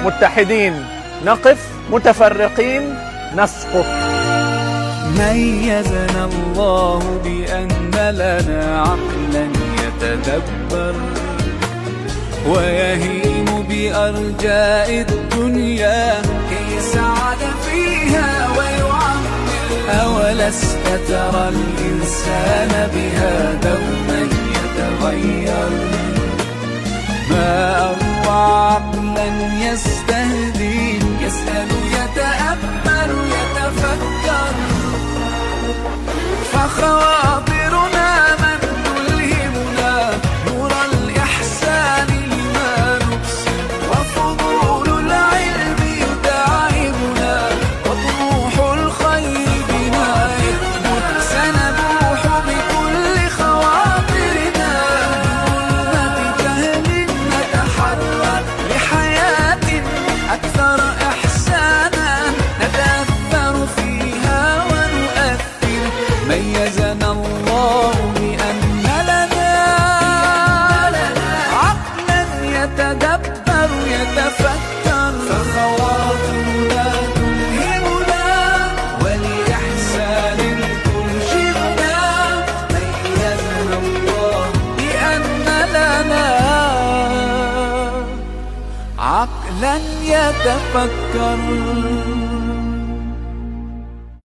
متحدين نقف، متفرقين نسقط. ميزنا الله بأن لنا عقلا يتدبر ويهيم بأرجاء الدنيا كي يسعد فيها ويعمر. أولست ترى الإنسان بها دوما يتغير؟ ما أروع عقلا يستهدي، يسأل يتأمل يتفكر. فخواطرنا من تلهمنا نور الإحسان لما نبصر، وفضول العلم يداعبنا وطموح الخير بنا يكبر. سنبوح بكل خواطرنا بظلمة جهل نتحرر لحياة أكثر إحسانا نتأثر فيها ونؤثر. ميزنا الله بأن لنا عقلا يتدبر يتفكر. فخواطرنا تلهمنا ولإحسان ترشدنا. ميزنا الله بأن لنا عقلا يتفكر.